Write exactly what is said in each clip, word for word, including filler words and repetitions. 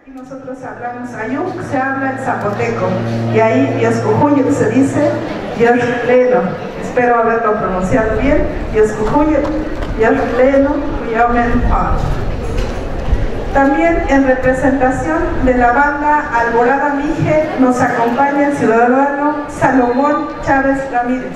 Y nosotros hablamos ayuk, se habla en zapoteco, y ahí Yascujuyet se dice Yerleno. Espero haberlo pronunciado bien. Yascujuyet, Yerleno, Cuyamen Pa. También en representación de la banda Alborada Mije nos acompaña el ciudadano Salomón Chávez Ramírez.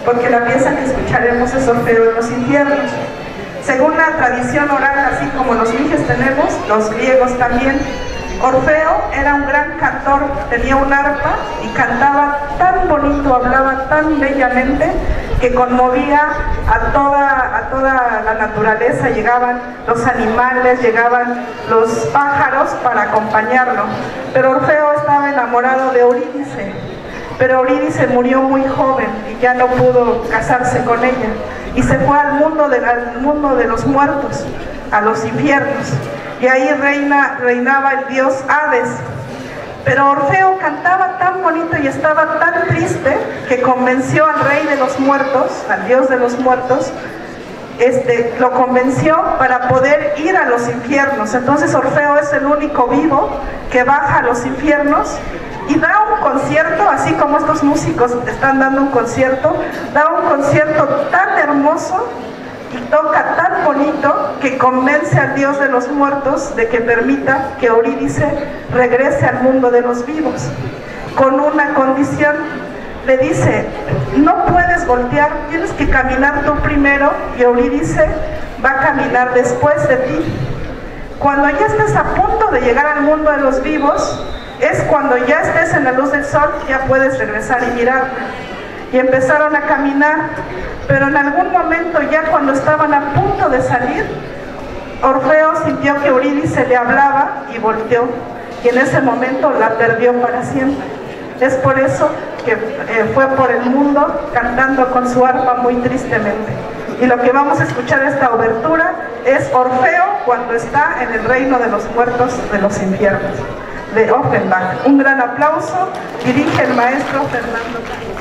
porque la pieza que escucharemos es Orfeo en los infiernos. Según la tradición oral, así como los mijes tenemos, los griegos también, Orfeo era un gran cantor, tenía un arpa y cantaba tan bonito, hablaba tan bellamente que conmovía a toda, a toda la naturaleza. Llegaban los animales, llegaban los pájaros para acompañarlo. Pero Orfeo estaba enamorado de Eurídice, pero Eurídice murió muy joven y ya no pudo casarse con ella y se fue al mundo de, al mundo de los muertos, a los infiernos. Y ahí reina, reinaba el dios Hades. Pero Orfeo cantaba tan bonito y estaba tan triste que convenció al rey de los muertos, al dios de los muertos, este, lo convenció para poder ir a los infiernos. Entonces Orfeo es el único vivo que baja a los infiernos y da un concierto, así como estos músicos están dando un concierto, da un concierto tan hermoso y toca tan bonito que convence al dios de los muertos de que permita que Eurídice regrese al mundo de los vivos, con una condición. Le dice: no puedes voltear, tienes que caminar tú primero y Eurídice va a caminar después de ti. Cuando ya estés a punto de llegar al mundo de los vivos, es cuando ya estés en la luz del sol, ya puedes regresar y mirarla. Y empezaron a caminar, pero en algún momento, ya cuando estaban a punto de salir, Orfeo sintió que Eurídice le hablaba y volteó, y en ese momento la perdió para siempre. Es por eso que eh, fue por el mundo cantando con su arpa muy tristemente. Y lo que vamos a escuchar esta obertura es Orfeo cuando está en el reino de los muertos de los infiernos, de Offenbach. Un gran aplauso, dirige el maestro Fernando Cañas.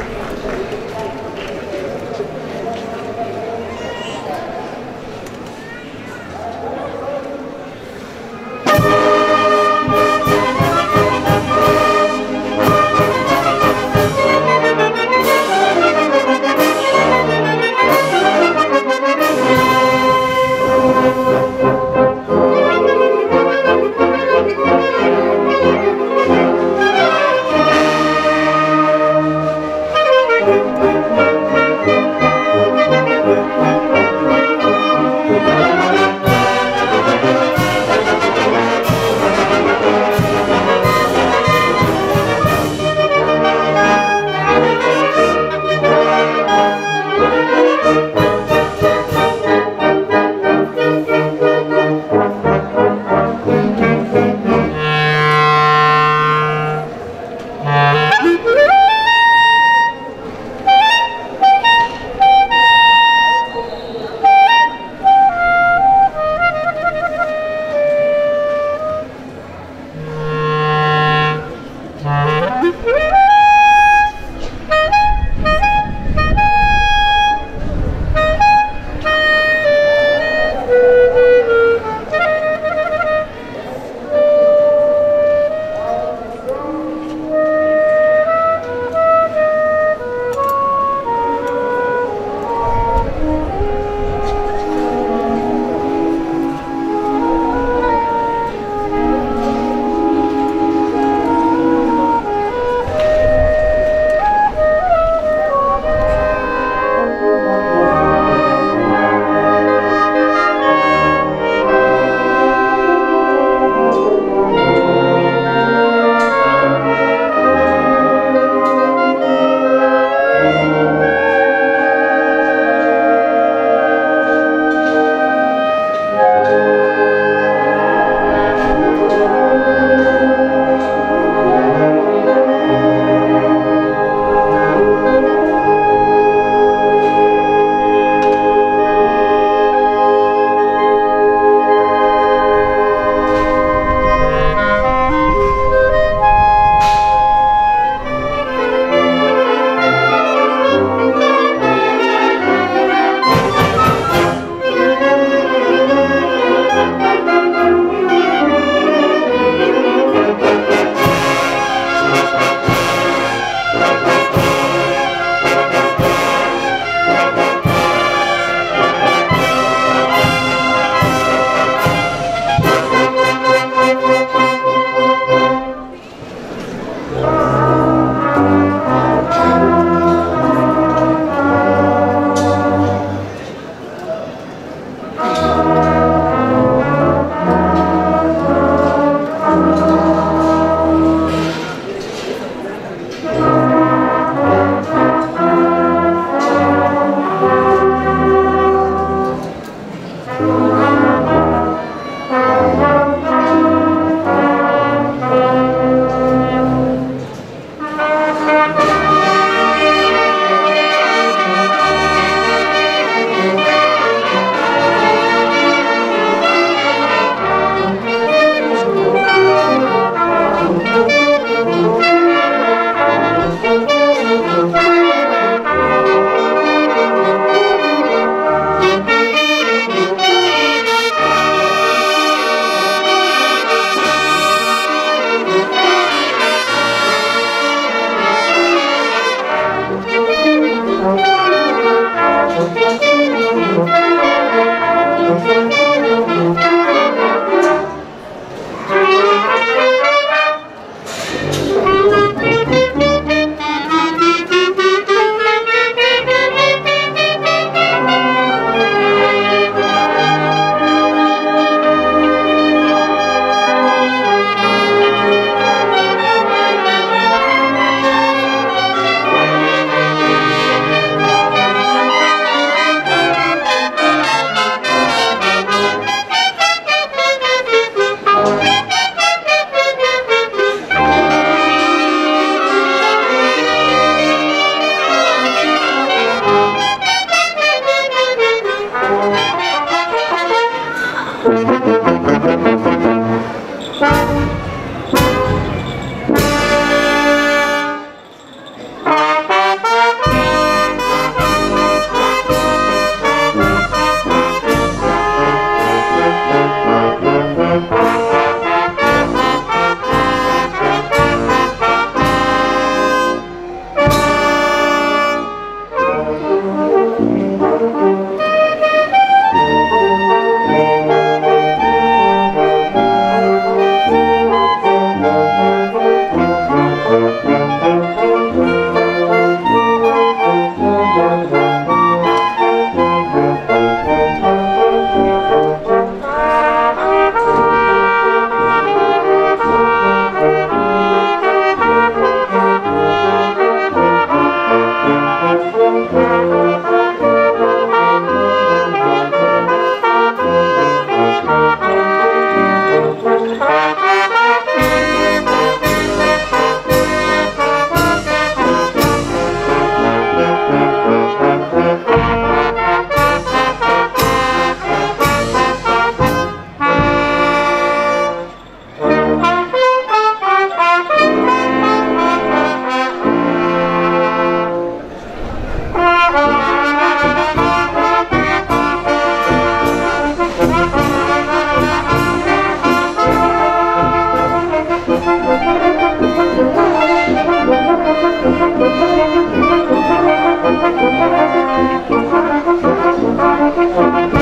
Thank you.